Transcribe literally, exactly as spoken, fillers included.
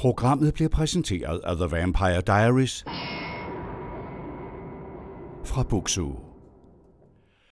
Programmet bliver præsenteret af The Vampire Diaries fra Buksu.